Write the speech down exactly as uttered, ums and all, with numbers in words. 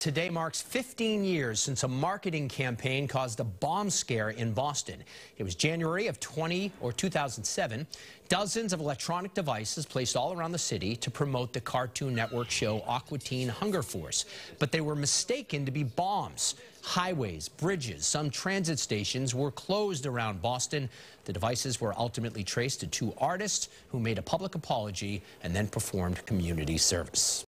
Today marks fifteen years since a marketing campaign caused a bomb scare in Boston. It was January of twenty or two thousand seven. Dozens of electronic devices placed all around the city to promote the Cartoon Network show Aqua Teen Hunger Force. But they were mistaken to be bombs. Highways, bridges, some transit stations were closed around Boston. The devices were ultimately traced to two artists who made a public apology and then performed community service.